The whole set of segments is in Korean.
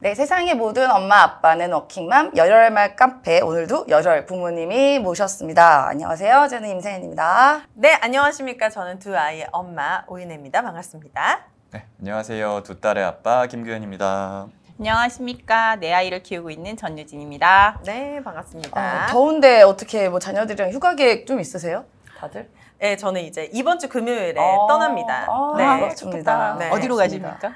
네, 세상의 모든 엄마 아빠는 워킹맘 열혈말 카페 오늘도 열혈 부모님이 모셨습니다. 안녕하세요. 저는 임세현입니다. 네, 안녕하십니까. 저는 두 아이의 엄마 오윤혜입니다. 반갑습니다. 네, 안녕하세요. 두 딸의 아빠 김규현입니다. 안녕하십니까. 내 아이를 키우고 있는 전유진입니다. 네, 반갑습니다. 더운데 어떻게 뭐 자녀들이랑 휴가 계획 좀 있으세요? 다들? 네, 저는 이제 이번 주 금요일에 떠납니다. 네, 좋습니다. 네. 어디로 가십니까?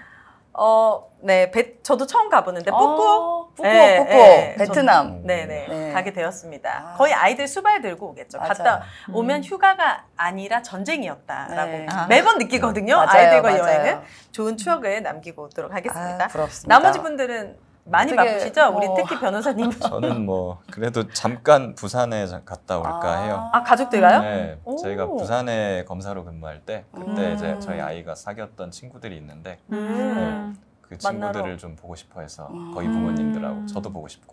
네, 저도 처음 가보는데 뿌꾸. 뿌꾸, 네, 뿌꾸. 네, 베트남. 네, 가게 되었습니다. 거의 아이들 수발 들고 오겠죠. 맞아요. 갔다 오면 휴가가 아니라 전쟁이었다라고 네. 매번 느끼거든요. 맞아요, 아이들과 맞아요. 여행은 좋은 추억을 남기고 오도록 하겠습니다. 부럽습니다. 나머지 분들은 많이 되게, 바쁘시죠? 우리 특히 변호사님. 저는 뭐 그래도 잠깐 부산에 갔다 올까 해요. 아, 가족들가요? 네, 오. 저희가 부산에 검사로 근무할 때 그때 이제 음. 저희 아이가 사귀었던 친구들이 있는데 그 만나러. 친구들을 좀 보고 싶어 해서 거기 부모님들하고 저도 보고 싶고.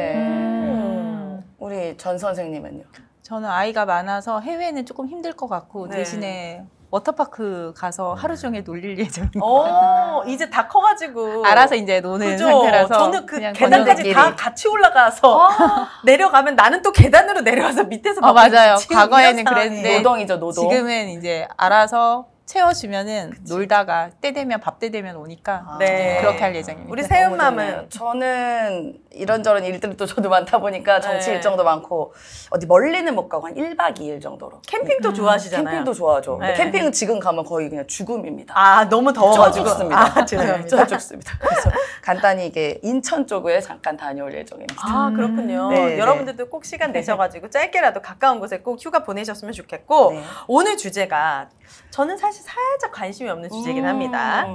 네. 우리 전 선생님은요? 저는 아이가 많아서 해외는 조금 힘들 것 같고 네. 대신에 워터파크 가서 하루 종일 놀릴 예정입니다. 이제 다 커가지고 알아서 이제 노는 그죠? 상태라서 저는 그 그냥 계단까지 건너뛰기. 다 같이 올라가서 내려가면 나는 또 계단으로 내려와서 밑에서 막 맞아요. 지금 과거에는 이런 상황이. 그랬는데 노동이죠, 노동. 지금은 이제 알아서 채워주면은 놀다가 때 되면 밥 때 되면 오니까 네. 그렇게 할 예정입니다. 우리 너무 새엄마는 좋네요. 저는 이런저런 일들이 또 저도 많다 보니까 정치 네. 일정도 많고 어디 멀리는 못 가고 한 1박 2일 정도로. 캠핑도 좋아하시잖아요. 캠핑도 좋아하죠. 근데 네. 캠핑은 지금 가면 거의 그냥 죽음입니다. 아, 너무 더워가지고 죽습니다. 아, 죄송합니다. 저 죽습니다. 그래서 간단히 이게 인천 쪽에 잠깐 다녀올 예정입니다. 아, 그렇군요. 네, 여러분들도 꼭 시간 내셔가지고 짧게라도 가까운 곳에 꼭 휴가 보내셨으면 좋겠고 네. 오늘 주제가 저는 사실 살짝 관심이 없는 주제이긴 합니다.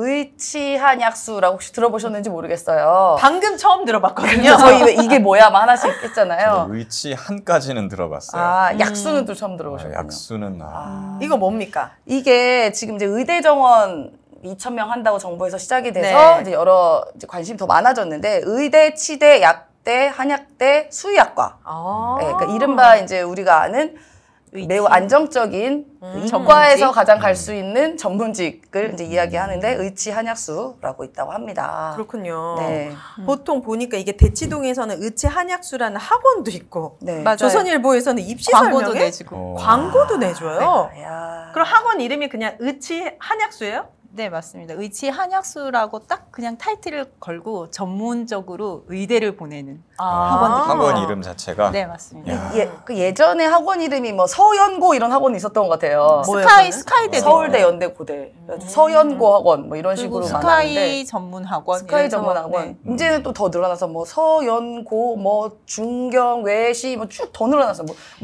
의치한약수라고 혹시 들어보셨는지 모르겠어요. 방금 처음 들어봤거든요. 그래서 저희 왜 이게 뭐야 막 하나씩 했잖아요. 의치 한까지는 들어봤어요. 아, 약수는 또 처음 들어보셨군요. 약수는 이거 뭡니까? 이게 지금 이제 의대 정원 2,000명 한다고 정부에서 시작이 돼서 네. 이제 여러 이제 관심이 더 많아졌는데 의대, 치대, 약대, 한약대, 수의학과. 네, 그러니까 이른바 이제 우리가 아는 매우 안정적인 이과에서 전문직? 가장 갈 수 있는 전문직을 이제 이야기하는데 의치 한약수라고 있다고 합니다. 그렇군요. 네. 보통 보니까 이게 대치동에서는 의치 한약수라는 학원도 있고 네. 맞아요. 조선일보에서는 입시 광고도 설명에 내주고. 광고도 내줘요. 야. 그럼 학원 이름이 그냥 의치 한약수예요? 네, 맞습니다. 의치 한약수라고 딱 그냥 타이틀을 걸고 전문적으로 의대를 보내는 학원들이 학원 이름 자체가 네, 맞습니다. 야. 그 예전에 학원 이름이 뭐 서연고 이런 학원이 있었던 것 같아요. 뭐예요, 스카이, 그거는? 스카이대 서울대, 연대, 고대. 서연고 학원 뭐 이런 그리고 식으로 많았는데 스카이 전문 학원. 스카이 이래서, 전문 학원. 네. 이제는 또 더 늘어나서 뭐 서연고, 뭐 중경, 외시 뭐 쭉 더 늘어나서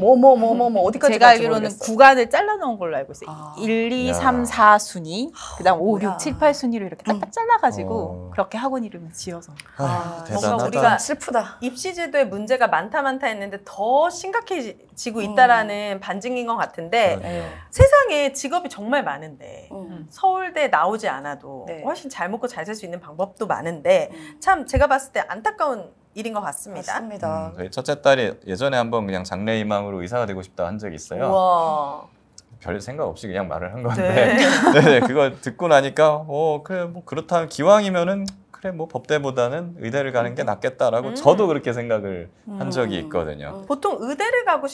뭐 어디까지 제가 갈지 알기로는 모르겠어요. 구간을 잘라놓은 걸로 알고 있어요. 아. 1, 2, 야. 3, 4 순위, 그다음 5, 뭐야. 6, 7, 8 순위로 이렇게 딱딱 잘라가지고 어. 그렇게 학원 이름을 지어서. 아, 뭔가 대단하다. 우리가 슬프다. 입시 제도에 문제가 많다 했는데 더 심각해지고 있다라는 반증인 것 같은데 그러네요. 세상에 직업이 정말 많은데 음. 서울대 나오지 않아도 네. 훨씬 잘 먹고 잘 살 수 있는 방법도 많은데 참 제가 봤을 때 안타까운 일인 것 같습니다. 맞습니다. 저희 첫째 딸이 예전에 한번 그냥 장래희망으로 의사가 되고 싶다 한 적이 있어요. 우와. 별 생각 없이 그냥 말을 한 건데 네. 네, 그거 듣고 나니까 그래 뭐 그렇다면 기왕이면은 그래 뭐 법대보다는 의대를 가는 게 낫겠다라고 저도 그렇게 생각을 한 적이 있거든요. 보통 의대를 가고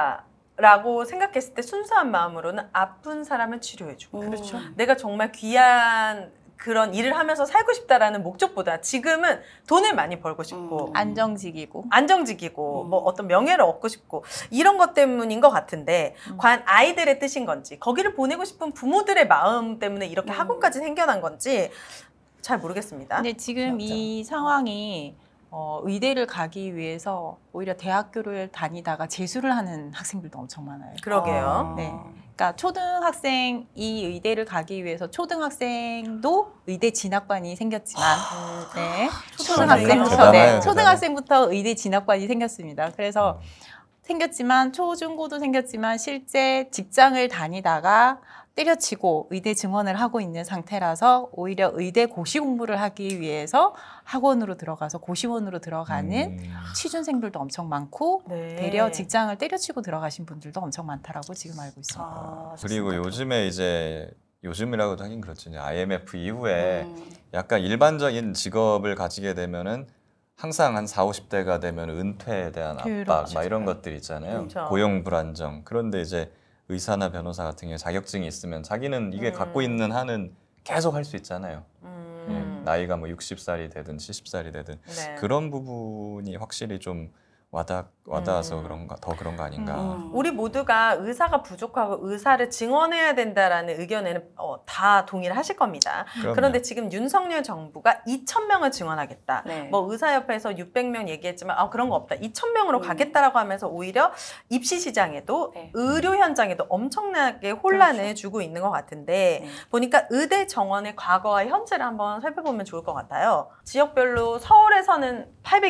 싶다라고 생각했을 때 순수한 마음으로는 아픈 사람을 치료해주고 그렇죠. 내가 정말 귀한 그런 일을 하면서 살고 싶다라는 목적보다 지금은 돈을 많이 벌고 싶고 안정직이고. 안정직이고 뭐 어떤 명예를 얻고 싶고 이런 것 때문인 것 같은데 과연 아이들의 뜻인 건지 거기를 보내고 싶은 부모들의 마음 때문에 이렇게 학원까지 생겨난 건지 잘 모르겠습니다. 근데 지금 이 상황이 의대를 가기 위해서 오히려 대학교를 다니다가 재수를 하는 학생들도 엄청 많아요. 그러게요. 네. 그러니까 초등학생 이 의대를 가기 위해서 초등학생도 의대 진학반이 생겼지만 네. 초등학생부터 대단해요, 초등학생부터 의대 진학반이 생겼습니다. 그래서 생겼지만 초중고도 생겼지만 실제 직장을 다니다가 때려치고 의대 증원을 하고 있는 상태라서 오히려 의대 고시 공부를 하기 위해서 학원으로 들어가서 고시원으로 들어가는 취준생들도 엄청 많고 네. 되려 직장을 때려치고 들어가신 분들도 엄청 많다라고 지금 알고 있습니다. 아, 그리고 좋습니다. 요즘에 이제 요즘이라고도 하긴 그렇죠. IMF 이후에 약간 일반적인 직업을 가지게 되면은 항상 한 40, 50대가 되면 은퇴에 대한 압박 막 이런 것들이 있잖아요. 그렇죠. 고용 불안정. 그런데 이제 의사나 변호사 같은 경우에 자격증이 있으면 자기는 이게 갖고 있는 한은 계속 할 수 있잖아요. 나이가 뭐 60살이 되든 70살이 되든 네. 그런 부분이 확실히 좀 와닿아서 더 그런 거 아닌가. 우리 모두가 의사가 부족하고 의사를 증원해야 된다라는 의견에는 다 동의를 하실 겁니다. 그럼요. 그런데 지금 윤석열 정부가 2,000명을 증원하겠다. 네. 뭐 의사협회에서 600명 얘기했지만 그런 거 없다. 2,000명으로 가겠다라고 하면서 오히려 입시 시장에도 네. 의료 현장에도 엄청나게 혼란을 그렇죠. 주고 있는 것 같은데 네. 보니까 의대 정원의 과거와 현재를 한번 살펴보면 좋을 것 같아요. 지역별로 서울에서는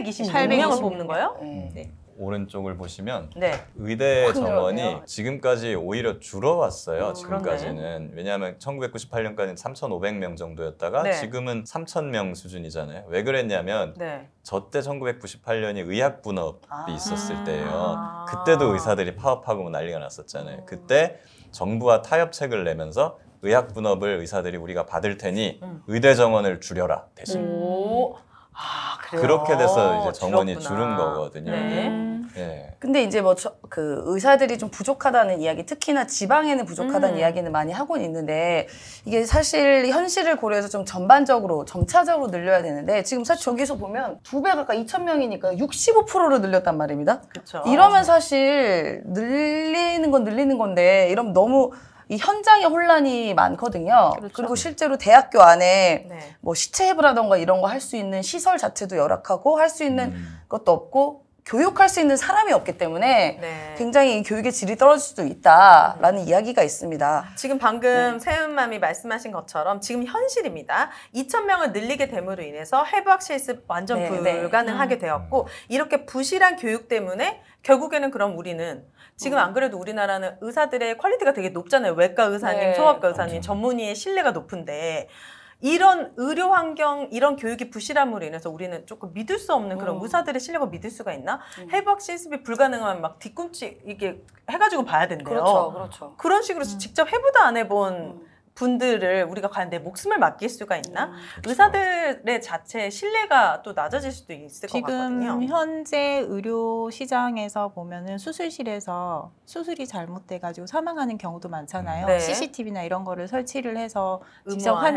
826명을 뽑는 거예요? 네. 오른쪽을 보시면 네. 의대 확 정원이 늘었네요. 지금까지 오히려 줄어왔어요. 지금까지는. 왜냐하면 1998년까지는 3,500명 정도였다가 네. 지금은 3,000명 수준이잖아요. 왜 그랬냐면 네. 저때 1998년이 의학분업이 있었을 때예요. 아. 그때도 의사들이 파업하고 난리가 났었잖아요. 그때 정부와 타협책을 내면서 의학분업을 의사들이 우리가 받을 테니 의대 정원을 줄여라 대신. 오. 그래요? 그렇게 돼서 이제 정원이 줄었구나. 줄은 거거든요. 네. 예. 근데 이제 뭐 그 의사들이 좀 부족하다는 이야기, 특히나 지방에는 부족하다는 이야기는 많이 하고는 있는데 이게 사실 현실을 고려해서 좀 전반적으로 점차적으로 늘려야 되는데 지금 사실 저기서 보면 2배 가까이 2,000명이니까 65%로 늘렸단 말입니다. 그렇죠. 이러면 사실 늘리는 건 늘리는 건데 이러면 너무 이 현장에 혼란이 많거든요. 그렇죠. 그리고 실제로 대학교 안에 네. 뭐 시체해부라던가 이런 거 할 수 있는 시설 자체도 열악하고 할 수 있는 것도 없고 교육할 수 있는 사람이 없기 때문에 네. 굉장히 이 교육의 질이 떨어질 수도 있다라는 이야기가 있습니다. 지금 방금 세은맘이 말씀하신 것처럼 지금 현실입니다. 2,000명을 늘리게 됨으로 인해서 해부학 실습 완전 네, 불가능하게 되었고 이렇게 부실한 교육 때문에 결국에는 그럼 우리는 지금 안 그래도 우리나라는 의사들의 퀄리티가 되게 높잖아요. 외과 의사님, 네. 소아과 의사님, 전문의의 신뢰가 높은데 이런 의료 환경, 이런 교육이 부실함으로 인해서 우리는 조금 믿을 수 없는 그런 의사들의 실력을 믿을 수가 있나? 해부학 실습이 불가능하면 막 뒤꿈치 이게 해가지고 봐야 된대요. 그렇죠, 그렇죠. 그런 식으로 직접 해보도 안 해본 분들을 우리가 과연 내 목숨을 맡길 수가 있나? 의사들의 자체 신뢰가 또 낮아질 수도 있을 것 같거든요. 지금 현재 의료 시장에서 보면은 수술실에서 수술이 잘못돼가지고 사망하는 경우도 많잖아요. 네. CCTV나 이런 거를 설치를 해서 직접 의무화해야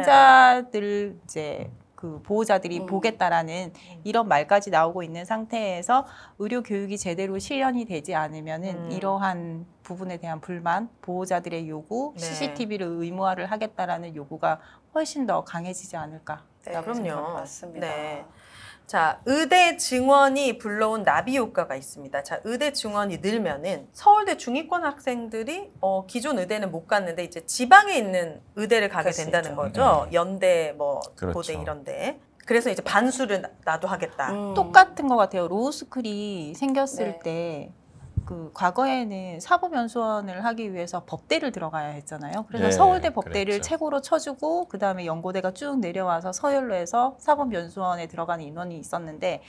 환자들 이제 그 보호자들이 보겠다라는 이런 말까지 나오고 있는 상태에서 의료 교육이 제대로 실현이 되지 않으면은 이러한 부분에 대한 불만, 보호자들의 요구, 네. CCTV를 의무화를 하겠다라는 요구가 훨씬 더 강해지지 않을까. 네, 그럼요. 맞습니다. 네. 자, 의대 증원이 불러온 나비 효과가 있습니다. 자, 의대 증원이 늘면은 서울대 중위권 학생들이 기존 의대는 못 갔는데 이제 지방에 있는 의대를 가게 그럴 수 된다는 있죠. 거죠. 연대, 뭐 그렇죠. 고대 이런데. 그래서 이제 반수를 나도 하겠다. 똑같은 것 같아요. 로우스쿨이 생겼을 네. 때 그 과거에는 사법연수원을 하기 위해서 법대를 들어가야 했잖아요. 그래서 네, 서울대 법대를 그랬죠. 최고로 쳐주고 그 다음에 연고대가 쭉 내려와서 서열로 해서 사법연수원에 들어가는 인원이 있었는데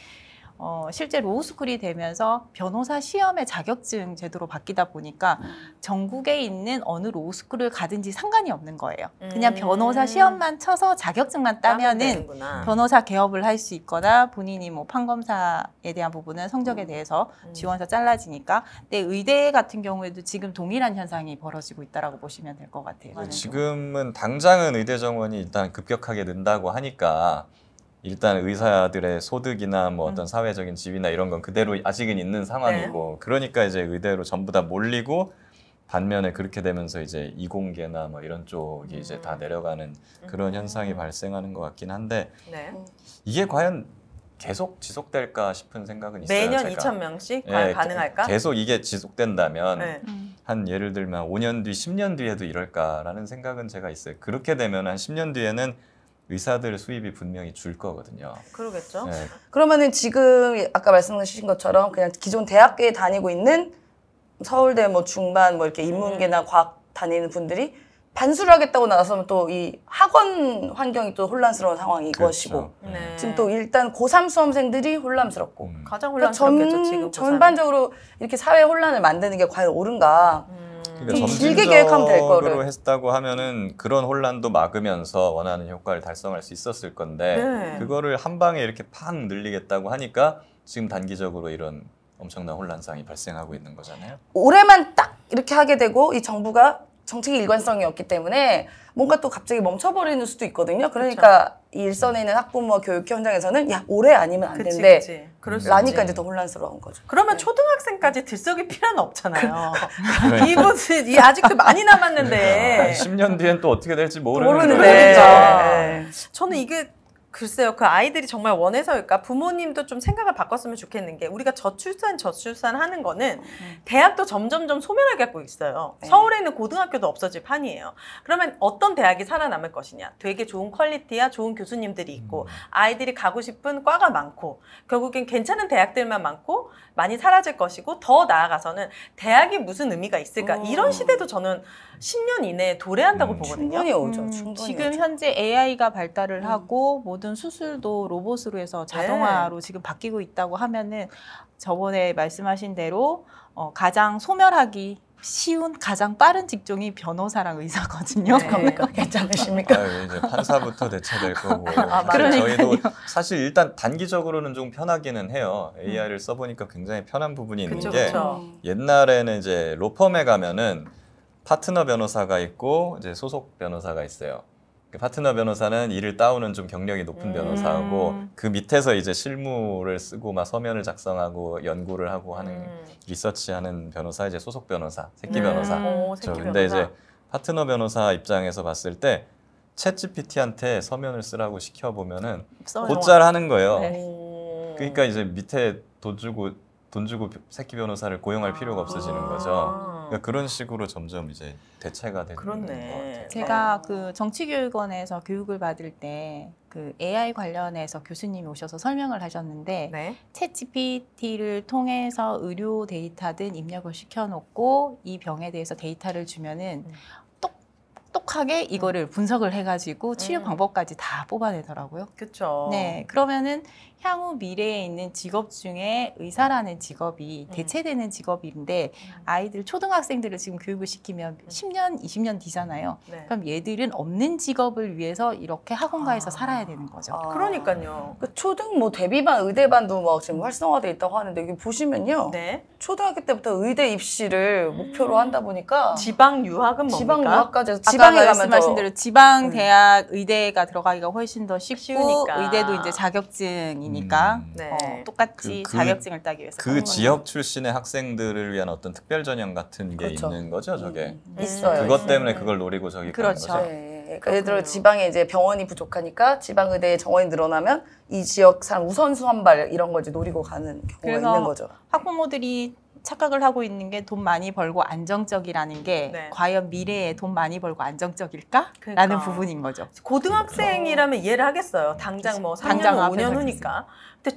실제 로우스쿨이 되면서 변호사 시험의 자격증 제도로 바뀌다 보니까 전국에 있는 어느 로우스쿨을 가든지 상관이 없는 거예요. 그냥 변호사 시험만 쳐서 자격증만 따면은 되는구나. 변호사 개업을 할 수 있거나 본인이 뭐 판검사에 대한 부분은 성적에 대해서 지원서 잘라지니까 근데 의대 같은 경우에도 지금 동일한 현상이 벌어지고 있다라고 보시면 될 것 같아요. 지금은 당장은 의대 정원이 일단 급격하게 는다고 하니까 일단 의사들의 소득이나 뭐 어떤 사회적인 지위나 이런 건 그대로 아직은 있는 상황이고 그러니까 이제 의대로 전부 다 몰리고 반면에 그렇게 되면서 이제 이공계나 뭐 이런 쪽이 이제 다 내려가는 그런 현상이 발생하는 것 같긴 한데 네. 이게 과연 계속 지속될까 싶은 생각은 있어요. 매년 제가. 2,000명씩 과연 예, 가능할까? 계속 이게 지속된다면 네. 한 예를 들면 5년 뒤, 10년 뒤에도 이럴까라는 생각은 제가 있어요. 그렇게 되면 한 10년 뒤에는 의사들 수입이 분명히 줄 거거든요. 그러겠죠. 네. 그러면은 지금 아까 말씀하신 것처럼 그냥 기존 대학교에 다니고 있는 서울대 뭐 중반 뭐 이렇게 인문계나 과학 다니는 분들이 반수를 하겠다고 나서면 또 이 학원 환경이 또 혼란스러운 상황이 이것이고 그렇죠. 네. 지금 또 일단 고3 수험생들이 혼란스럽고 가장 그러니까 혼란스럽겠죠, 지금 전반적으로 이렇게 사회 혼란을 만드는 게 과연 옳은가 그러니까 길게 계획하면 될 점진적으로 거를. 했다고 하면은 그런 혼란도 막으면서 원하는 효과를 달성할 수 있었을 건데 네. 그거를 한 방에 이렇게 팍 늘리겠다고 하니까 지금 단기적으로 이런 엄청난 혼란상이 발생하고 있는 거잖아요. 올해만 딱 이렇게 하게 되고 이 정부가 정책의 일관성이 없기 때문에 뭔가 또 갑자기 멈춰버리는 수도 있거든요. 그러니까 이 일선에 있는 학부모 교육 현장에서는 야 올해 아니면 안 된대. 그치. 그럴 수 라니까 있지. 이제 더 혼란스러운 거죠. 그러면 네. 초등학생까지 들썩일 필요는 없잖아요. 그러니까. 이분은 아직도 많이 남았는데. 10년 뒤엔 또 어떻게 될지 모르는데. 모르는데. 그러니까. 네. 저는 이게 글쎄요, 그 아이들이 정말 원해서일까? 부모님도 좀 생각을 바꿨으면 좋겠는 게 우리가 저출산 하는 거는 대학도 점점점 소멸하게 하고 있어요. 네. 서울에 있는 고등학교도 없어질 판이에요. 그러면 어떤 대학이 살아남을 것이냐? 되게 좋은 퀄리티야 좋은 교수님들이 있고 아이들이 가고 싶은 과가 많고 결국엔 괜찮은 대학들만 많고 많이 사라질 것이고 더 나아가서는 대학이 무슨 의미가 있을까? 이런 시대도 저는 10년 이내에 도래한다고 보거든요. 충분히 오죠. 충분히 지금 오죠. 현재 AI가 발달을 하고 모든 수술도 로봇으로 해서 자동화로 지금 바뀌고 있다고 하면은 저번에 말씀하신 대로 가장 소멸하기 쉬운 가장 빠른 직종이 변호사랑 의사거든요. 네. 괜찮으십니까? 아유, 이제 판사부터 대체될 거고. 맞아요. 저희도 사실 일단 단기적으로는 좀 편하기는 해요. AI를 써보니까 굉장히 편한 부분이 있는 그쵸, 게 그쵸. 옛날에는 이제 로펌에 가면은 파트너 변호사가 있고 이제 소속 변호사가 있어요. 그 파트너 변호사는 일을 따오는 좀 경력이 높은 변호사하고 그 밑에서 이제 실무를 쓰고 막 서면을 작성하고 연구를 하고 하는 리서치하는 변호사 이제 소속 변호사, 새끼 변호사. 오, 저 새끼 근데 변호사. 이제 파트너 변호사 입장에서 봤을 때 챗GPT한테 서면을 쓰라고 시켜 보면은 곧잘 하는 거예요. 네. 오. 그러니까 이제 밑에 돈 주고 새끼 변호사를 고용할 필요가 없어지는 거죠. 그러니까 그런 식으로 점점 이제 대체가 되는 것 그렇네. 같아요. 제가 그 정치교육원에서 교육을 받을 때 그 AI 관련해서 교수님이 오셔서 설명을 하셨는데 네. 챗 GPT를 통해서 의료 데이터든 입력을 시켜놓고 이 병에 대해서 데이터를 주면은 똑똑하게 이거를 분석을 해가지고 치료 방법까지 다 뽑아내더라고요. 그렇죠. 네, 그러면은 향후 미래에 있는 직업 중에 의사라는 직업이 대체되는 직업인데 아이들 초등학생들을 지금 교육을 시키면 10년, 20년 뒤잖아요. 네. 그럼 얘들은 없는 직업을 위해서 이렇게 학원가에서 살아야 되는 거죠. 그러니까요. 그 초등 뭐 대비반, 의대반도 막 지금 활성화돼 있다고 하는데 여기 보시면요. 네. 초등학교 때부터 의대 입시를 목표로 한다 보니까 지방 유학은 뭡니까? 지방 유학까지 해서 아까 지방에 가면 말씀하신 더 대로 지방 대학 의대가 들어가기가 훨씬 더 쉽고 쉬우니까. 의대도 이제 자격증이니까 네. 똑같이 그- 자격증을 따기 위해서 그 지역 출신의 학생들을 위한 어떤 특별 전형 같은 게 그렇죠. 있는 거죠, 저게. 있어요. 그것 때문에 그걸 노리고 저기 가는 그렇죠. 거죠. 네. 그러니까 예를 들어 지방에 이제 병원이 부족하니까 지방 의대에 정원이 늘어나면 이 지역 사람 우선수 환발 이런 걸 이제 노리고 가는 경우가 그래서 있는 거죠. 학부모들이 착각을 하고 있는 게 돈 많이 벌고 안정적이라는 게 네. 과연 미래에 돈 많이 벌고 안정적일까? 그러니까. 라는 부분인 거죠. 고등학생이라면 이해를 하겠어요. 당장 뭐 3년, 당장 앞에 5년 서 후니까. 근데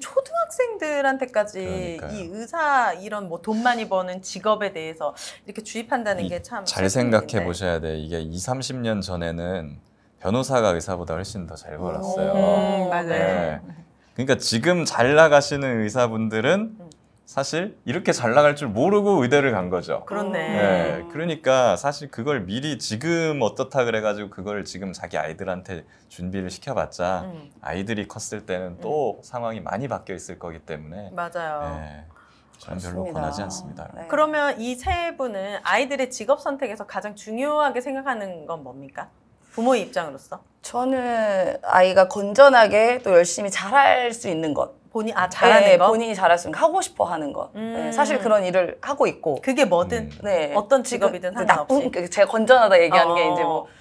초등학생들한테까지 그러니까요. 이 의사 이런 뭐 돈 많이 버는 직업에 대해서 이렇게 주입한다는 게 참 잘 생각해 보셔야 돼. 이게 20, 30년 전에는 변호사가 의사보다 훨씬 더 잘 벌었어요. 맞아요. 네. 그러니까 지금 잘 나가시는 의사분들은 사실 이렇게 잘 나갈 줄 모르고 의대를 간 거죠. 그렇네. 네, 그러니까 사실 그걸 미리 지금 어떻다 그래가지고 그걸 지금 자기 아이들한테 준비를 시켜봤자 아이들이 컸을 때는 또 상황이 많이 바뀌어 있을 거기 때문에 맞아요. 네, 저는 별로 그렇습니다. 권하지 않습니다. 네. 그러면 이 세 분은 아이들의 직업 선택에서 가장 중요하게 생각하는 건 뭡니까? 부모의 입장으로서 저는 아이가 건전하게 또 열심히 잘할 수 있는 것. 잘하는 네, 거 본인이 잘할 수 있는 거, 하고 싶어 하는 것. 네, 사실 그런 일을 하고 있고. 그게 뭐든 네. 어떤 직업이든 그 상관없이. 제가 건전하다 얘기하는 게 어. 이제 뭐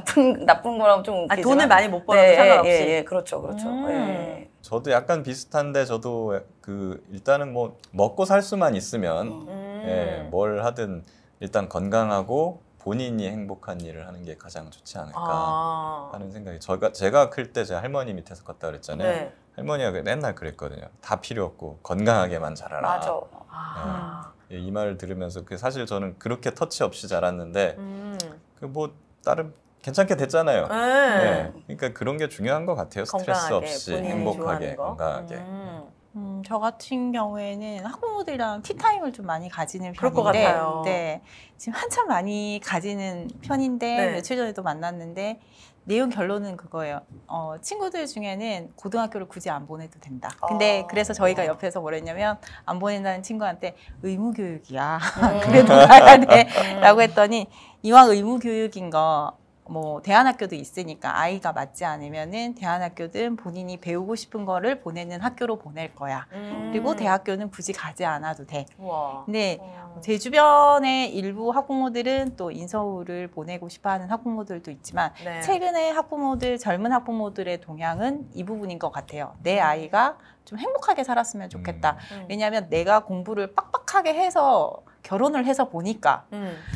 나쁜 거라면 좀 웃기지만. 돈을 많이 못 벌어도 네, 상관없이. 예, 그렇죠, 그렇죠. 예. 저도 약간 비슷한데 저도 그 일단은 뭐 먹고 살 수만 있으면 예, 뭘 하든 일단 건강하고 본인이 행복한 일을 하는 게 가장 좋지 않을까 하는 생각이. 제가 클 때 제 할머니 밑에서 컸다 그랬잖아요. 네. 할머니가 맨날 그랬거든요. 다 필요 없고 건강하게만 자라라. 맞아. 예, 이 말을 들으면서 사실 저는 그렇게 터치 없이 자랐는데 그 뭐 다른 괜찮게 됐잖아요. 네. 네. 그러니까 그런 게 중요한 것 같아요. 스트레스 건강하게, 없이 본인이 행복하게 좋아하는 거. 건강하게. 저 같은 경우에는 학부모들이랑 티타임을 좀 많이 가지는 그럴 것 편인데, 같아요. 네, 지금 한참 많이 가지는 편인데 네. 며칠 전에도 만났는데 내용 결론은 그거예요. 친구들 중에는 고등학교를 굳이 안 보내도 된다. 근데 그래서 저희가 옆에서 뭐랬냐면 안 보낸다는 친구한테 의무교육이야. 그래도 가야 돼. 라고 했더니 이왕 의무교육인 거 뭐 대안학교도 있으니까 아이가 맞지 않으면은 대안학교든 본인이 배우고 싶은 거를 보내는 학교로 보낼 거야. 그리고 대학교는 굳이 가지 않아도 돼. 우와. 근데 제 주변의 일부 학부모들은 또 인서울을 보내고 싶어하는 학부모들도 있지만 네. 최근에 학부모들, 젊은 학부모들의 동향은 이 부분인 것 같아요. 내 아이가 좀 행복하게 살았으면 좋겠다. 왜냐하면 내가 공부를 빡빡하게 해서 결혼을 해서 보니까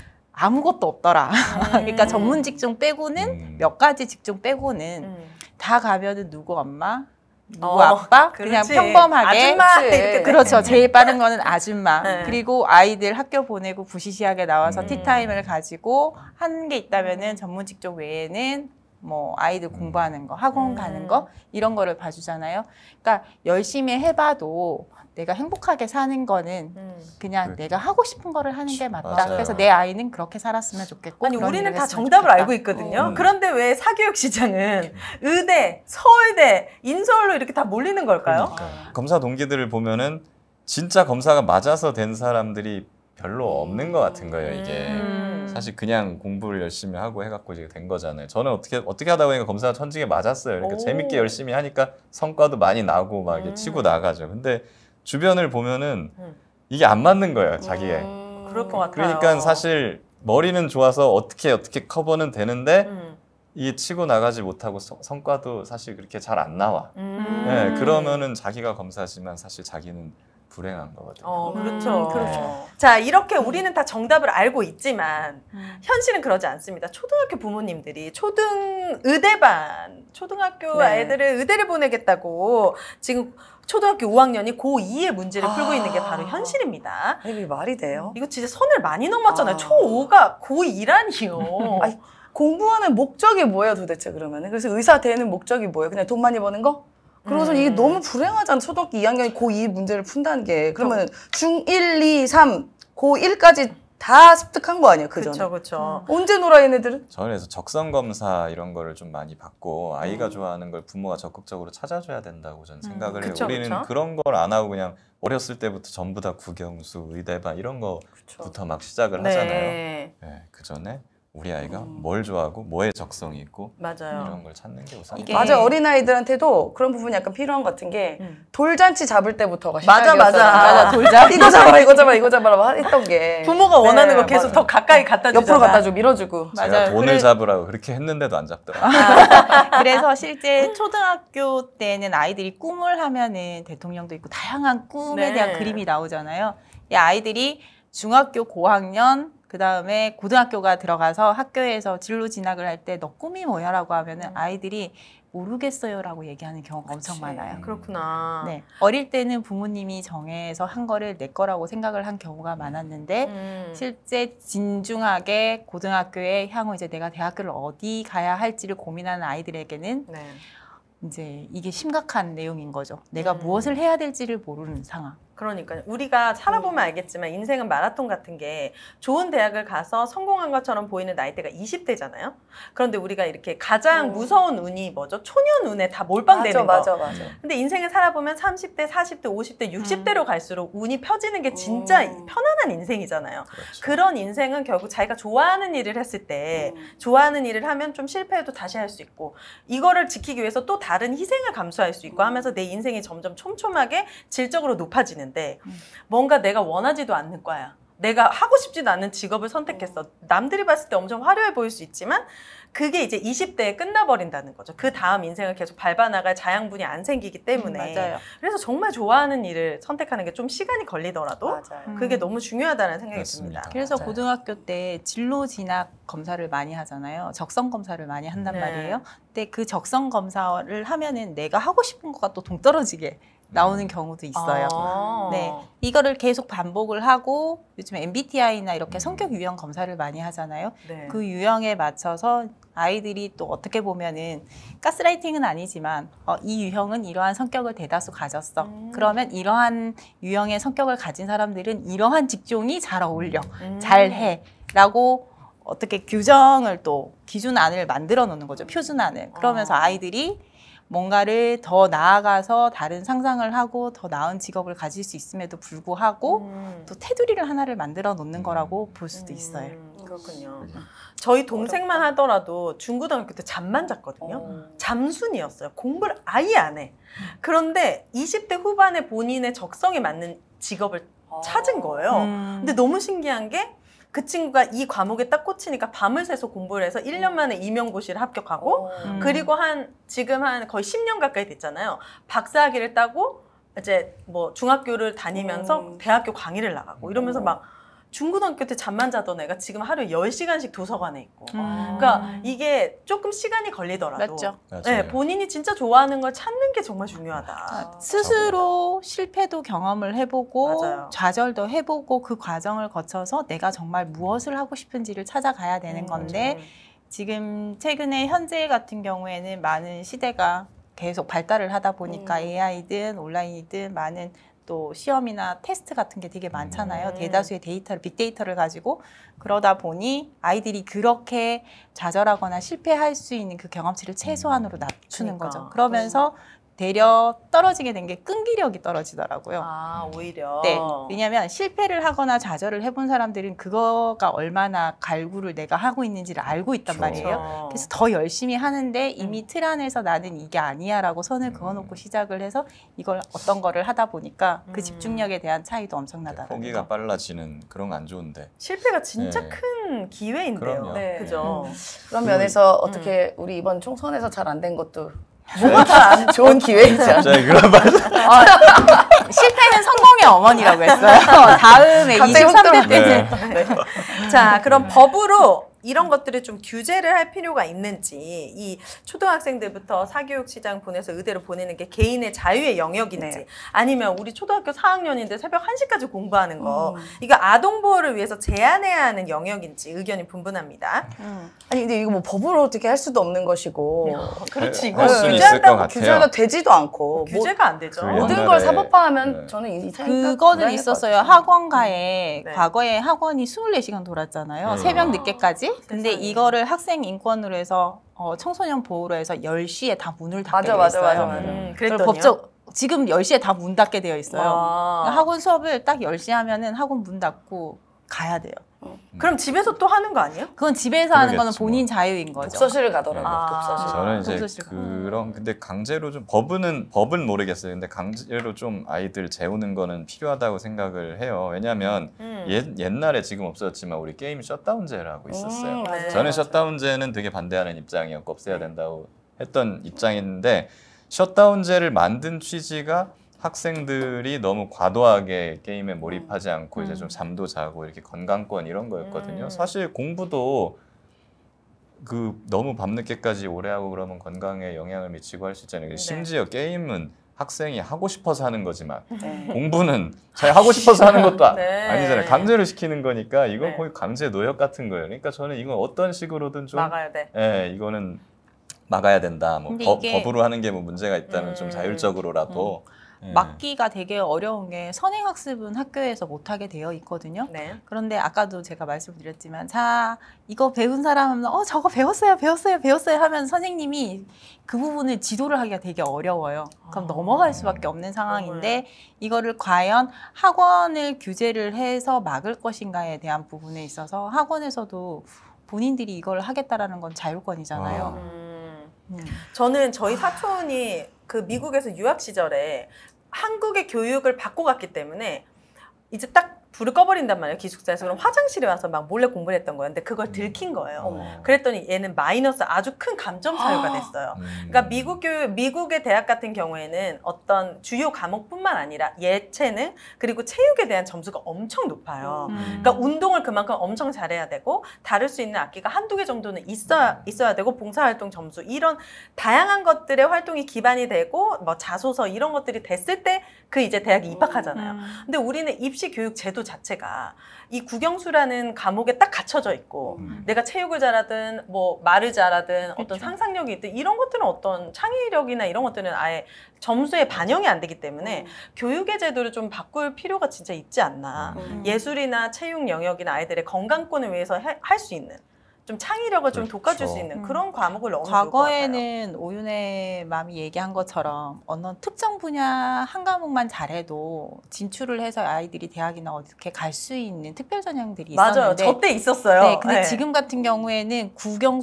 아무것도 없더라. 그러니까 전문 직종 빼고는 몇 가지 직종 빼고는 다 가면은 누구 엄마, 누구 아빠, 그냥 그렇지. 평범하게 아줌마 이렇게 그렇죠. 제일 빠른 거는 아줌마. 네. 그리고 아이들 학교 보내고 부시시하게 나와서 티타임을 가지고 하는 게 있다면은 전문 직종 외에는 뭐 아이들 공부하는 거, 학원 가는 거 이런 거를 봐주잖아요. 그러니까 열심히 해봐도 내가 행복하게 사는 거는 그냥 내가 하고 싶은 거를 하는 게 맞다. 맞아요. 그래서 내 아이는 그렇게 살았으면 좋겠고. 아니 그런 우리는 일을 다 했으면 정답을 좋겠다. 알고 있거든요. 그런데 왜 사교육 시장은 의대, 서울대, 인서울로 이렇게 다 몰리는 걸까요? 검사 동기들을 보면은 진짜 검사가 맞아서 된 사람들이 별로 없는 것 같은 거예요, 이게. 사실 그냥 공부를 열심히 하고 해갖고 이제 된 거잖아요. 저는 어떻게 하다 보니까 검사가 천직에 맞았어요. 그러니까 오. 재밌게 열심히 하니까 성과도 많이 나고 막 이렇게 치고 나가죠. 근데 주변을 보면은 이게 안 맞는 거예요, 자기에. 그럴 것 같아요. 그러니까 사실 머리는 좋아서 어떻게 커버는 되는데 이게 치고 나가지 못하고 성과도 사실 그렇게 잘 안 나와. 네, 그러면은 자기가 검사지만 사실 자기는 불행한 거거든요. 그렇죠. 그렇죠. 자, 이렇게 우리는 다 정답을 알고 있지만 현실은 그러지 않습니다. 초등학교 부모님들이 초등학교 네. 아이들을 의대를 보내겠다고 지금 초등학교 5학년이 고2의 문제를 풀고 있는 게 바로 현실입니다. 이게 말이 돼요? 이거 진짜 선을 많이 넘었잖아요. 초5가 고2라니요. 아니, 공부하는 목적이 뭐예요 도대체 그러면은? 그래서 의사 되는 목적이 뭐예요? 그냥 돈 많이 버는 거? 그러고서 이게 너무 불행하잖아. 초등학교 2학년이 고2 문제를 푼다는 게. 그러면 중1, 2, 3, 고1까지 다 습득한 거 아니에요? 그 전에. 그렇죠, 그렇죠. 언제 놀아 얘네들은? 저는 그래서 적성 검사 이런 거를 좀 많이 받고 아이가 좋아하는 걸 부모가 적극적으로 찾아줘야 된다고 저는 생각을 해요. 그쵸, 우리는 그쵸. 그런 걸 안 하고 그냥 어렸을 때부터 전부 다 국영수, 의대반 이런 거부터 막 시작을 하잖아요. 네, 네, 그 전에 우리 아이가 뭘 좋아하고 뭐에 적성이 있고 맞아요. 이런 걸 찾는 게 우선. 이게- 맞아, 어린아이들한테도 그런 부분이 약간 필요한 것 같은 게 돌잔치 잡을 때부터가 맞아, 시작이었잖아. 맞아. 돌잔치. 이거 잡아라, 이거 잡아라, 이거 잡아라 했던 게. 부모가 원하는 네, 거 계속 맞아. 더 가까이 갖다 주잖아. 옆으로 갖다 주고 밀어주고. 제가 맞아요. 돈을 그래- 잡으라고 그렇게 했는데도 안 잡더라고요. 그래서 실제 초등학교 때는 아이들이 꿈을 하면은 대통령도 있고 다양한 꿈에 네. 대한 그림이 나오잖아요. 이 아이들이 중학교 고학년 그 다음에 고등학교가 들어가서 학교에서 진로 진학을 할 때 너 꿈이 뭐야라고 하면은 아이들이 모르겠어요라고 얘기하는 경우가 엄청 많아요. 그렇구나. 네, 어릴 때는 부모님이 정해서 한 거를 내 거라고 생각을 한 경우가 많았는데 실제 진중하게 고등학교에 향후 이제 내가 대학교를 어디 가야 할지를 고민하는 아이들에게는 네. 이제 이게 심각한 내용인 거죠. 내가 무엇을 해야 될지를 모르는 상황. 그러니까요. 우리가 살아보면 알겠지만 인생은 마라톤 같은 게 좋은 대학을 가서 성공한 것처럼 보이는 나이대가 20대잖아요. 그런데 우리가 이렇게 가장 무서운 운이 뭐죠? 초년 운에 다 몰빵되는 거. 맞아. 근데 인생을 살아보면 30대, 40대, 50대, 60대로 갈수록 운이 펴지는 게 진짜 편안한 인생이잖아요. 그렇죠. 그런 인생은 결국 자기가 좋아하는 일을 했을 때 좋아하는 일을 하면 좀 실패해도 다시 할 수 있고 이거를 지키기 위해서 또 다른 희생을 감수할 수 있고 하면서 내 인생이 점점 촘촘하게 질적으로 높아지는데 뭔가 내가 원하지도 않는 과야. 내가 하고 싶지도 않은 직업을 선택했어. 남들이 봤을 때 엄청 화려해 보일 수 있지만 그게 이제 20대에 끝나버린다는 거죠. 그 다음 인생을 계속 밟아나갈 자양분이 안 생기기 때문에. 맞아요. 그래서 정말 좋아하는 일을 선택하는 게 좀 시간이 걸리더라도 맞아요. 그게 너무 중요하다는 생각이 맞습니다. 듭니다. 그래서 맞아요. 고등학교 때 진로 진학 검사를 많이 하잖아요. 적성 검사를 많이 한단 네. 말이에요. 근데 그 적성 검사를 하면은 내가 하고 싶은 거가 또 동떨어지게 나오는 경우도 있어요. 아. 네, 이거를 계속 반복을 하고 요즘 MBTI나 이렇게 성격 유형 검사를 많이 하잖아요. 네. 그 유형에 맞춰서 아이들이 또 어떻게 보면은 가스라이팅은 아니지만 이 유형은 이러한 성격을 대다수 가졌어. 그러면 이러한 유형의 성격을 가진 사람들은 이러한 직종이 잘 어울려, 잘해 라고 어떻게 규정을 또 기준안을 만들어 놓는 거죠. 표준안을. 그러면서 아이들이 뭔가를 더 나아가서 다른 상상을 하고 더 나은 직업을 가질 수 있음에도 불구하고 또 테두리를 하나를 만들어 놓는 거라고 볼 수도 있어요. 그렇군요. 저희 동생만 하더라도 중고등학교 때 잠만 잤거든요. 잠순이었어요. 공부를 아예 안 해. 그런데 20대 후반에 본인의 적성에 맞는 직업을 찾은 거예요. 근데 너무 신기한 게 그 친구가 이 과목에 딱 꽂히니까 밤을 새서 공부를 해서 1년 만에 임용고시를 합격하고 그리고 지금 한 거의 10년 가까이 됐잖아요. 박사학위를 따고 이제 뭐 중학교를 다니면서 대학교 강의를 나가고 이러면서 막 중고등학교 때 잠만 자던 애가 지금 하루에 10시간씩 도서관에 있고 그러니까 이게 조금 시간이 걸리더라도 맞죠. 네, 본인이 진짜 좋아하는 걸 찾는 게 정말 중요하다. 스스로 실패도 경험을 해보고 맞아요. 좌절도 해보고 그 과정을 거쳐서 내가 정말 무엇을 하고 싶은지를 찾아가야 되는 건데 지금 최근에 현재 같은 경우에는 많은 시대가 계속 발달을 하다 보니까 AI든 온라인이든 많은 또 시험이나 테스트 같은 게 되게 많잖아요. 대다수의 데이터를, 빅데이터를 가지고 그러다 보니 아이들이 그렇게 좌절하거나 실패할 수 있는 그 경험치를 최소한으로 낮추는 그러니까. 거죠. 그러면서 되려 떨어지게 된 게 끈기력이 떨어지더라고요. 아, 오히려. 네, 왜냐하면 실패를 하거나 좌절을 해본 사람들은 그거가 얼마나 갈구를 내가 하고 있는지를 알고 있단 그렇죠. 말이에요. 그래서 더 열심히 하는데 이미 틀 안에서 나는 이게 아니야라고 선을 그어놓고 시작을 해서 이걸 어떤 거를 하다 보니까 그 집중력에 대한 차이도 엄청나다. 포기가 빨라지는 그런 거 안 좋은데. 실패가 진짜 네. 큰 기회인데요. 그럼요. 네. 그죠? 그런 면에서 어떻게 우리 이번 총선에서 잘 안 된 것도 뭐가 안 좋은 기회이죠. 갑자기 그런 말. 실패는 성공의 어머니라고 했어요. 다음에 갑자기 23대 때는 자, 그럼 법으로 이런 것들을 좀 규제를 할 필요가 있는지 이 초등학생들부터 사교육 시장 보내서 의대로 보내는 게 개인의 자유의 영역인지 네. 아니면 우리 초등학교 4학년인데 새벽 1시까지 공부하는 거 이거 아동 보호를 위해서 제한해야 하는 영역인지 의견이 분분합니다. 아니 근데 이거 뭐 법으로 어떻게 할 수도 없는 것이고 그렇지. 할 이거 수는 있을 것 같아요. 규제가 되지도 않고 규제가 안 되죠. 그 모든 옛날에- 걸 사법화하면 네. 저는 이상하니까 그거는 불안할 있었어요. 것 같아요. 학원가에 네. 과거에 학원이 24시간 돌았잖아요. 새벽 늦게까지. 근데 세상에. 이거를 학생 인권으로 해서 청소년 보호로 해서 10시에 다 문을 닫게 맞아, 돼 맞아, 있어요. 맞아, 맞아. 그리고 그랬더니요. 법적 지금 10시에 다 문 닫게 되어 있어요. 와. 그러니까 학원 수업을 딱 10시 하면은 학원 문 닫고 가야 돼요. 그럼 집에서 또 하는 거 아니에요? 그건 집에서 하는 거는 그러겠지, 본인 자유인 거죠. 독서실을 가더라고요. 아. 독서실. 저는 이제 독서실 그런 근데 강제로 좀 법은 모르겠어요. 근데 강제로 좀 아이들 재우는 거는 필요하다고 생각을 해요. 왜냐하면 옛날에 지금 없어졌지만 우리 게임 셧다운제라고 있었어요. 맞아요. 저는 맞아요. 셧다운제는 되게 반대하는 입장이었고 없애야 된다고 했던 입장인데 셧다운제를 만든 취지가 학생들이 너무 과도하게 게임에 몰입하지 않고 이제 좀 잠도 자고 이렇게 건강권 이런 거였거든요. 사실 공부도 그 너무 밤늦게까지 오래 하고 그러면 건강에 영향을 미치고 할 수 있잖아요. 심지어 게임은 학생이 하고 싶어서 하는 거지만 네. 공부는 잘 하고 싶어서 하는 것도 네. 아니잖아요. 강제로 시키는 거니까 이건 네. 거의 강제 노역 같은 거예요. 그러니까 저는 이건 어떤 식으로든 좀 막아야 돼. 예, 이거는 막아야 된다. 뭐 근데 법, 이게- 법으로 하는 게 뭐 문제가 있다면 좀 자율적으로라도 예. 막기가 되게 어려운 게 선행학습은 학교에서 못하게 되어 있거든요. 네. 그런데 아까도 제가 말씀드렸지만 자 이거 배운 사람은 저거 배웠어요 하면 선생님이 그 부분을 지도를 하기가 되게 어려워요. 그럼 넘어갈 수밖에 없는 상황인데 이거를 과연 학원을 규제를 해서 막을 것인가에 대한 부분에 있어서 학원에서도 본인들이 이걸 하겠다라는 건 자율권이잖아요. 저는 저희 사촌이 그 미국에서 유학 시절에 한국의 교육을 받고 갔기 때문에 이제 딱 불을 꺼버린단 말이에요, 기숙사에서. 그럼 화장실에 와서 막 몰래 공부를 했던 거예요. 근데 그걸 들킨 거예요. 그랬더니 얘는 마이너스 아주 큰 감점 사유가 됐어요. 그러니까 미국의 대학 같은 경우에는 어떤 주요 과목뿐만 아니라 예체능 그리고 체육에 대한 점수가 엄청 높아요. 그러니까 운동을 그만큼 엄청 잘해야 되고 다룰 수 있는 악기가 한두 개 정도는 있어야 되고 봉사활동 점수 이런 다양한 것들의 활동이 기반이 되고 뭐 자소서 이런 것들이 됐을 때 그 이제 대학에 입학하잖아요. 근데 우리는 입시 교육 제도 자체가 이 국영수라는 과목에 딱 갇혀져 있고 내가 체육을 잘하든 뭐 말을 잘하든 어떤 그렇죠. 상상력이 있든 이런 것들은 어떤 창의력이나 이런 것들은 아예 점수에 반영이 안 되기 때문에 교육의 제도를 좀 바꿀 필요가 진짜 있지 않나. 예술이나 체육 영역이나 아이들의 건강권을 위해서 할 수 있는 좀 창의력을 좀 돋궈줄 수 있는 그런 과목을 넣으면 좋을 것 같아요. 과거에는 오윤혜 맘이 얘기한 것처럼 어느 특정 분야 한 과목만 잘해도 진출을 해서 아이들이 대학이나 어떻게 갈 수 있는 특별 전형들이 맞아요. 있었는데 저 때 있었어요. 네, 근데 네. 지금 같은 경우에는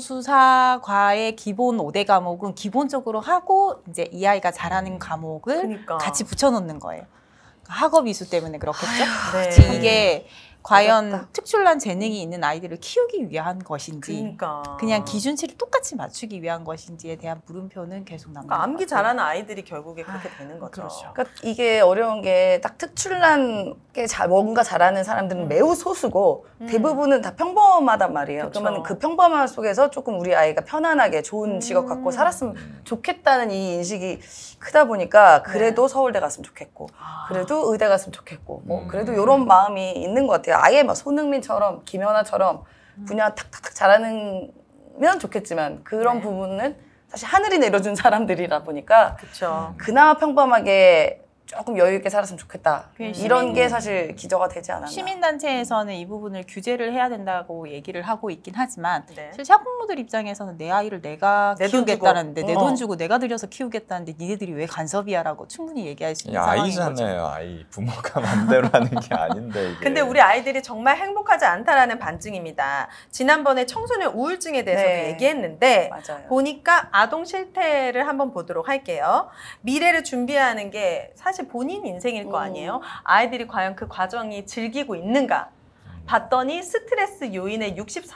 국영수사과의 기본 5대 과목은 기본적으로 하고 이제 이 아이가 잘하는 과목을 그러니까. 같이 붙여놓는 거예요. 학업 이수 때문에 그렇겠죠. 네. 그치, 이게 과연 어렵다. 특출난 재능이 있는 아이들을 키우기 위한 것인지 그러니까. 그냥 기준치를 똑같이 맞추기 위한 것인지에 대한 물음표는 계속 남는 그러니까 것 암기 같아요. 잘하는 아이들이 결국에 그렇게 되는 거죠. 그렇죠. 그러니까 이게 어려운 게 딱 특출난 게 뭔가 잘하는 사람들은 매우 소수고 대부분은 다 평범하단 말이에요. 그쵸. 그러면 그 평범함 속에서 조금 우리 아이가 편안하게 좋은 직업 갖고 살았으면 좋겠다는 이 인식이 크다 보니까 그래도 서울대 갔으면 좋겠고 그래도 의대 갔으면 좋겠고 뭐 그래도 이런 마음이 있는 것 같아요. 아예 막 손흥민처럼 김연아처럼 분야 탁탁탁 잘하면 좋겠지만 그런 네. 부분은 사실 하늘이 내려준 사람들이라 보니까 그렇죠. 그나마 평범하게 조금 여유 있게 살았으면 좋겠다. 그게 이런 게 사실 기저가 되지 않았나. 시민단체에서는 이 부분을 규제를 해야 된다고 얘기를 하고 있긴 하지만 네. 실제 학부모들 입장에서는 내 아이를 내가 내돈 키우겠다는데 주고. 내 돈 주고 내가 들여서 키우겠다는데 니네들이 왜 간섭이야라고 충분히 얘기할 수 있는 상황인 거죠. 아이잖아요. 아이 부모가 맘대로 하는 게 아닌데 이게. 근데 우리 아이들이 정말 행복하지 않다라는 반증입니다. 지난번에 청소년 우울증에 대해서도 네. 얘기했는데 맞아요. 보니까 아동 실태를 한번 보도록 할게요. 미래를 준비하는 게 사실 본인 인생일 거 아니에요. 아이들이 과연 그 과정이 즐기고 있는가 봤더니 스트레스 요인의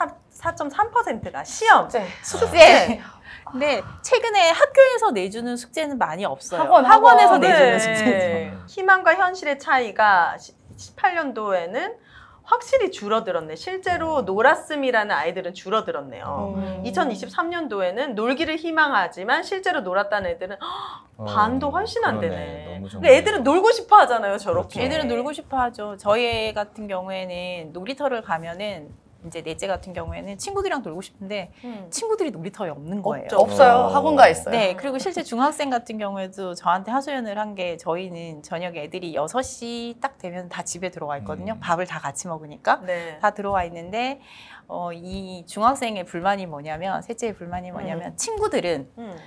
64.3%가 시험, 숙제. 근데 최근에 학교에서 내주는 숙제는 많이 없어요. 학원에서 학원에서 네. 내주는 숙제죠. 희망과 현실의 차이가 18년도에는 확실히 줄어들었네. 실제로 놀았음이라는 아이들은 줄어들었네요. 2023년도에는 놀기를 희망하지만 실제로 놀았다는 애들은 반도 훨씬 안 그러네. 되네. 너무 근데 애들은 놀고 싶어 하잖아요, 저렇게. 그렇죠. 애들은 놀고 싶어 하죠. 저희 애 같은 경우에는 놀이터를 가면은 이제 넷째 같은 경우에는 친구들이랑 놀고 싶은데 친구들이 놀이터에 없는 거예요. 없죠. 없어요. 어. 학원 가 있어요. 네, 그리고 실제 중학생 같은 경우에도 저한테 하소연을 한 게 저희는 저녁에 애들이 6시 딱 되면 다 집에 들어와 있거든요. 밥을 다 같이 먹으니까. 네. 다 들어와 있는데 이 중학생의 불만이 뭐냐면 셋째의 불만이 뭐냐면 친구들은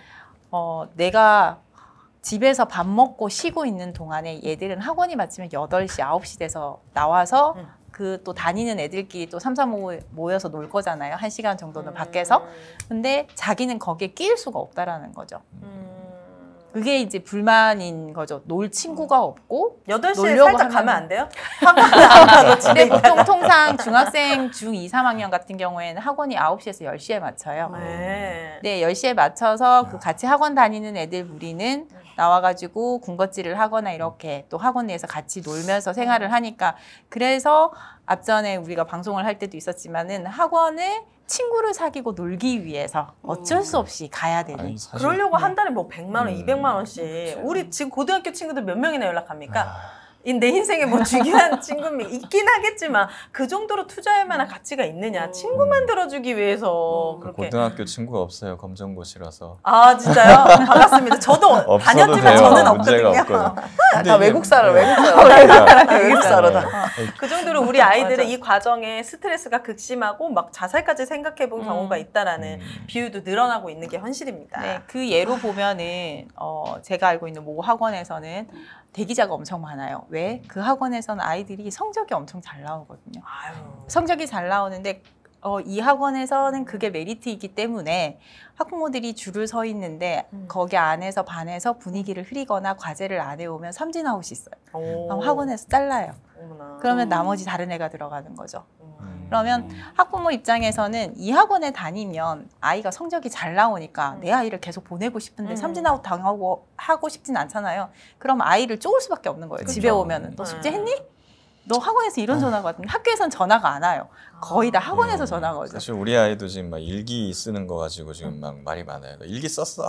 내가 집에서 밥 먹고 쉬고 있는 동안에 얘들은 학원이 마치면 8시, 9시 돼서 나와서 그 또 다니는 애들끼리 또 3, 4 모여서 놀 거잖아요. 1시간 정도는 밖에서. 근데 자기는 거기에 끼일 수가 없다라는 거죠. 그게 이제 불만인 거죠. 놀 친구가 없고 8시에 놀려고 살짝 가면 하면 안 돼요? 근데 보통 통상 중학생 중2, 3학년 같은 경우에는 학원이 9시에서 10시에 맞춰요. 네. 네, 10시에 맞춰서 그 같이 학원 다니는 애들 무리는 나와가지고 군것질을 하거나 이렇게 또 학원 내에서 같이 놀면서 생활을 하니까 그래서 앞전에 우리가 방송을 할 때도 있었지만은 학원을 친구를 사귀고 놀기 위해서 어쩔 수 없이 가야 되는. 아니, 사실 그러려고 한 달에 뭐 100만 원, 200만 원씩. 그렇죠. 우리 지금 고등학교 친구들 몇 명이나 연락합니까? 내 인생에 뭐 중요한 친구는 있긴 하겠지만 그 정도로 투자할 만한 가치가 있느냐. 친구 만들어주기 위해서 그렇게. 고등학교 친구가 없어요. 검정고시라서. 아 진짜요? 반갑습니다. 저도 없어도 다녔지만 돼요. 저는 문제가 없거든요. 없거든. 다 외국 살아, 네. 외국 살아. 외국 살아, 다. 그 정도로 우리 아이들은 맞아. 이 과정에 스트레스가 극심하고 막 자살까지 생각해 본 경우가 있다라는 비율도 늘어나고 있는 게 현실입니다. 네, 그 예로 보면은 제가 알고 있는 모 학원에서는 대기자가 엄청 많아요. 왜? 그 학원에서는 아이들이 성적이 엄청 잘 나오거든요. 아유. 성적이 잘 나오는데 이 학원에서는 그게 메리트이기 때문에 학부모들이 줄을 서 있는데 거기 안에서 반에서 분위기를 흐리거나 과제를 안 해오면 삼진아웃이 있어요. 오. 그럼 학원에서 잘라요. 어머나. 그러면 나머지 다른 애가 들어가는 거죠. 음. 그러면 학부모 입장에서는 이 학원에 다니면 아이가 성적이 잘 나오니까 내 아이를 계속 보내고 싶은데 삼진아웃 당하고 하고 싶진 않잖아요. 그럼 아이를 쪼을 수밖에 없는 거예요. 집에 오면은 너 숙제했니? 너 학원에서 이런 전화가 왔는데 학교에선 전화가 안 와요. 거의 다 학원에서 전화가 오죠. 사실 우리 아이도 지금 막 일기 쓰는 거 가지고 지금 막 말이 많아요. 너 일기 썼어?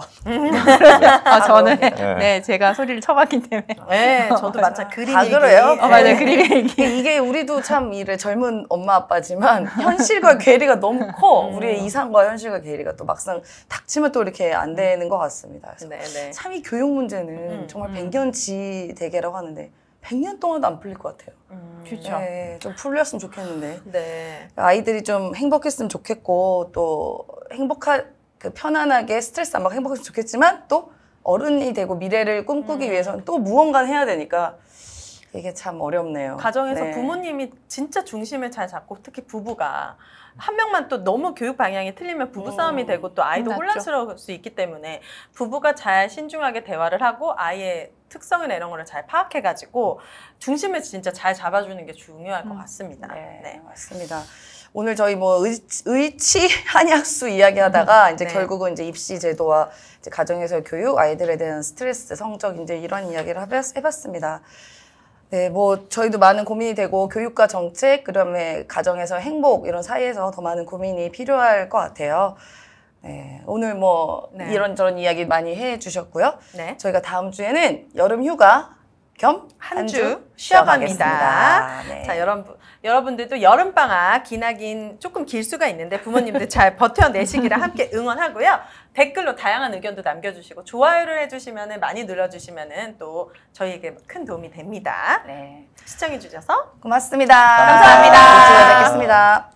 저는 네 제가 소리를 쳐봤기 때문에. 네, 저도 마찬가지. 그림 다 일기. 그래요? 맞아요. 그림 얘기. 이게 우리도 참 이래 젊은 엄마 아빠지만 현실과 괴리가 너무 커. 우리의 이상과 현실과 괴리가 또 막상 닥치면 또 이렇게 안 되는 것 같습니다. 그래서 네. 참 이 교육 문제는 정말 백년지 대계라고 하는데 100년 동안도 안 풀릴 것 같아요. 그렇죠. 네, 좀 풀렸으면 좋겠는데 네. 아이들이 좀 행복했으면 좋겠고 또 편안하게 스트레스 안 받고 행복했으면 좋겠지만 또 어른이 되고 미래를 꿈꾸기 위해서는 또 무언가는 해야 되니까 이게 참 어렵네요. 가정에서 네. 부모님이 진짜 중심을 잘 잡고 특히 부부가 한 명만 또 너무 교육 방향이 틀리면 부부싸움이 되고 또 아이도 맞죠. 혼란스러울 수 있기 때문에 부부가 잘 신중하게 대화를 하고 아이의 특성이나 이런 거를 잘 파악해가지고 중심을 진짜 잘 잡아주는 게 중요할 것 같습니다. 네, 맞습니다. 오늘 저희 뭐 의치 한약수 이야기하다가 이제 네. 결국은 이제 입시 제도와 이제 가정에서의 교육, 아이들에 대한 스트레스, 성적 이제 이런 이야기를 해봤습니다. 네, 뭐 저희도 많은 고민이 되고 교육과 정책, 그다음에 가정에서 행복 이런 사이에서 더 많은 고민이 필요할 것 같아요. 네, 오늘 뭐 네. 이런저런 이야기 많이 해주셨고요. 네. 저희가 다음 주에는 여름 휴가 겸 한 주 주 쉬어갑니다. 네. 자, 여러분들도 여름방학 기나긴 조금 길 수가 있는데 부모님들 잘 버텨내시기를 함께 응원하고요. 댓글로 다양한 의견도 남겨주시고 좋아요를 해주시면 많이 눌러주시면 또 저희에게 큰 도움이 됩니다. 네. 시청해주셔서 고맙습니다. 감사합니다. 다음 주에 뵙겠습니다.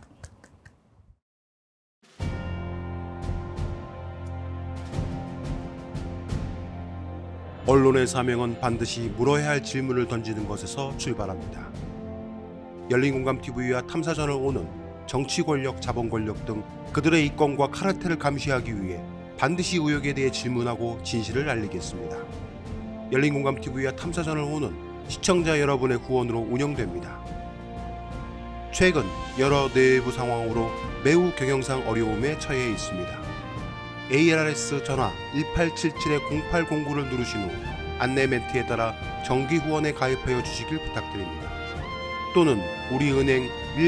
언론의 사명은 반드시 물어야 할 질문을 던지는 것에서 출발합니다. 열린공감TV와 탐사전을 오는 정치 권력, 자본 권력 등 그들의 이권과 카르텔을 감시하기 위해 반드시 의혹에 대해 질문하고 진실을 알리겠습니다. 열린공감TV와 탐사전을 오는 시청자 여러분의 후원으로 운영됩니다. 최근 여러 내부 상황으로 매우 경영상 어려움에 처해 있습니다. ARS 전화 1877-0809를 누르신 후 안내 멘트에 따라 정기 후원에 가입하여 주시길 부탁드립니다. 또는 우리은행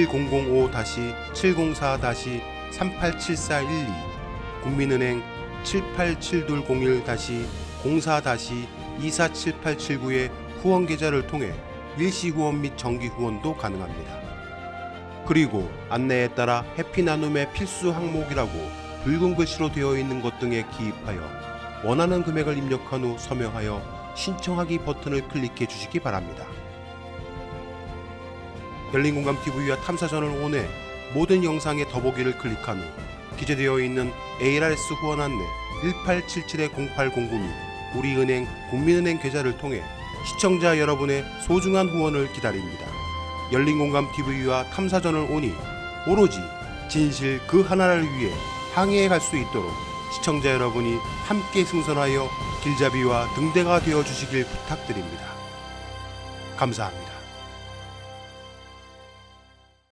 1035-704-387412, 국민은행 787-01-04-247879의 후원 계좌를 통해 일시 후원 및 정기 후원도 가능합니다. 그리고 안내에 따라 해피나눔의 필수 항목이라고 붉은 글씨로 되어 있는 것 등에 기입하여 원하는 금액을 입력한 후 서명하여 신청하기 버튼을 클릭해 주시기 바랍니다. 열린공감TV와 탐사전을 온해 모든 영상의 더보기를 클릭한 후 기재되어 있는 ARS 후원 안내 1877-0809 및 우리은행 국민은행 계좌를 통해 시청자 여러분의 소중한 후원을 기다립니다. 열린공감TV와 탐사전을 오니 오로지 진실 그 하나를 위해 항해에 갈 수 있도록 시청자 여러분이 함께 승선하여 길잡이와 등대가 되어 주시길 부탁드립니다. 감사합니다.